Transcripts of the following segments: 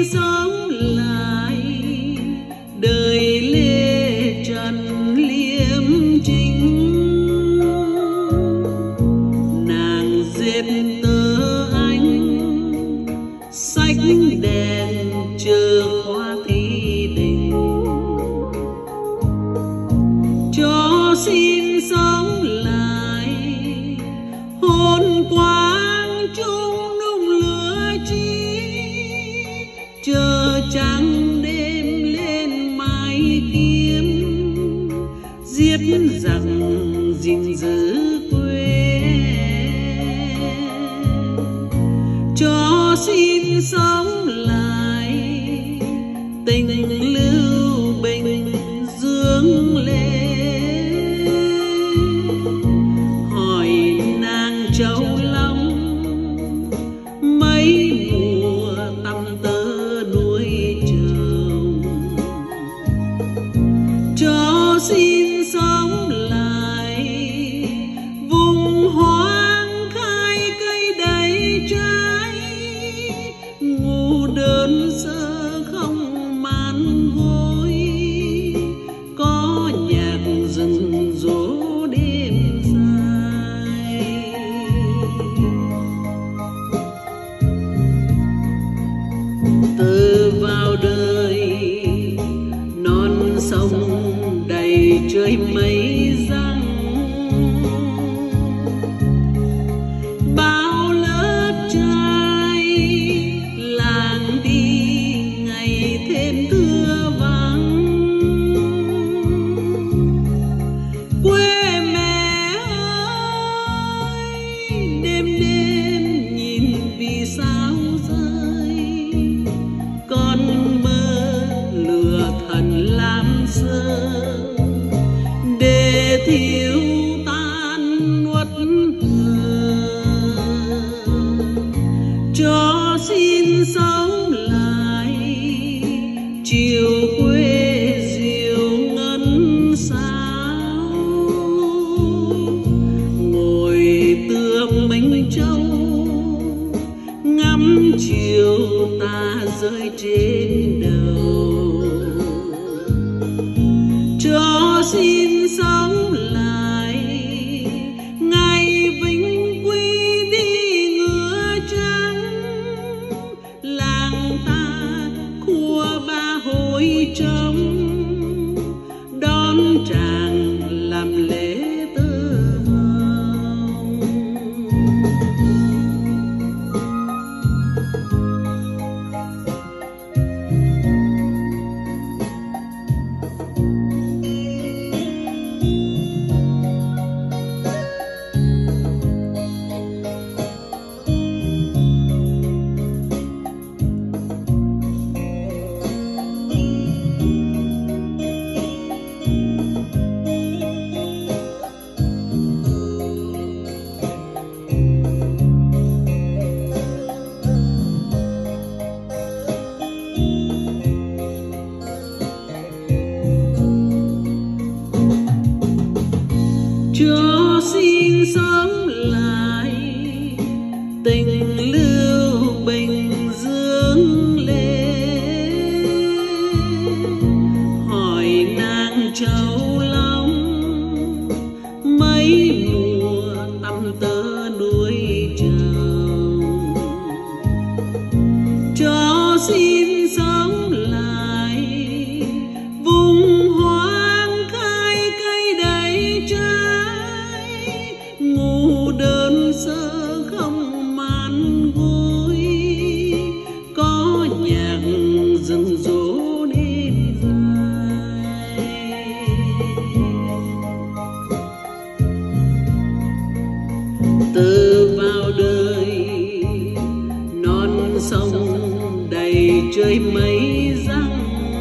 sống lại đời lê trần liêm chính. Nàng dệt tơ anh sách đèn chờ hoa thi đình, cho xin sống lại hồn quang trung nung lửa chi, chờ trắng đêm lên mái kiếm giết giặc gìn giữ quê. Cho xin sống lại tình lưu bình dương lên, hỏi nàng Châu Long mấy mùa tăm tơ nuôi chồng. Cho xin sống lại vùng hoang khai cây đầy trái, ngủ đơn sơ không màn gối, có nhạc rừng rỗ đêm dài. Từ vào đời non sông đầy trời mây răng, bao lớp trai làng đi ngày thêm thưa vắng. Quê mẹ ơi đêm đêm nhìn vì sao rơi, con mơ lừa thần làm sơ để thiếu tan nuốt hờ. Cho xin sống lại chiều quê diều ngân sao, ngồi tựa Minh Châu ngắm chiều ta rơi trên đầu. Cho xin sống lại ngày vinh quy đi ngựa trắng, làng ta khua ba hồi trống đón chàng làm lễ tơ hồng. Cho xin sống lại tình lưu bình dương lên, hỏi nàng Châu Long mấy mùa tăm tơ nuôi chồng. Cho xin sống lại vùng hoang khai cây đầy trái, ngủ đơn sơ không màn gối, có nhạc rừng rỗ đêm dài. Từ vào đời non sông đầy trời mây răng,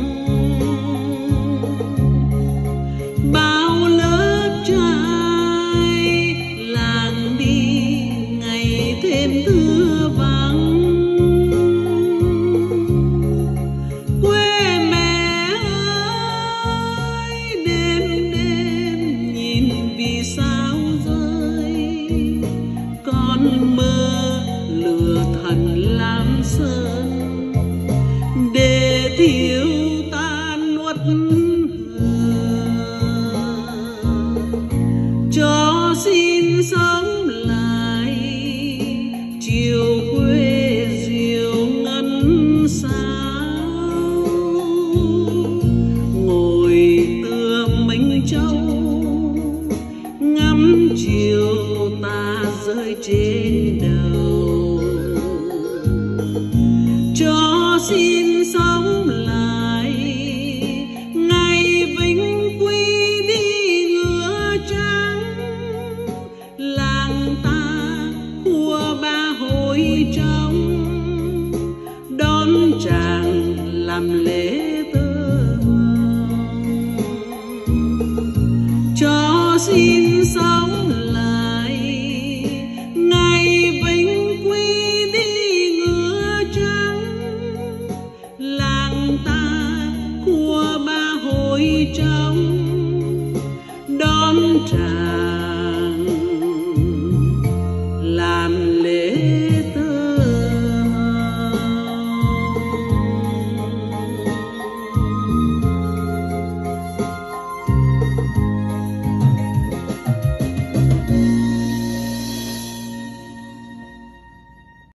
bao lớp trai làng đi ngày thêm thưa vắng. Quê mẹ ơi đêm đêm nhìn vì sao rơi, con mơ lừa thần làm sơn cho xin sống lại chiều quê diều ngân sao, ngồi tựa mình châu ngắm chiều tà rơi trên đầu. Cho xin sống lại ngày vinh quy đi ngựa trắng, làng ta khua ba hồi trong đón chàng làm lễ tơ hồng. Cho xin sống lại ngày vinh quy đi ngựa trắng, làng ta khua ba hồi trong